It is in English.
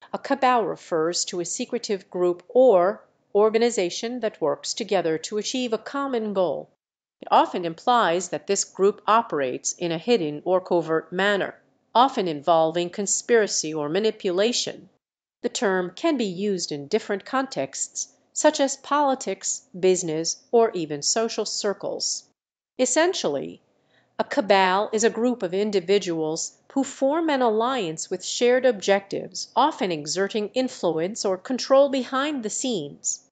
A cabal refers to a secretive group or organization that works together to achieve a common goal. It often implies that this group operates in a hidden or covert manner, often involving conspiracy or manipulation. The term can be used in different contexts, such as politics, business, or even social circles. Essentially, a cabal is a group of individuals who form an alliance with shared objectives, often exerting influence or control behind the scenes.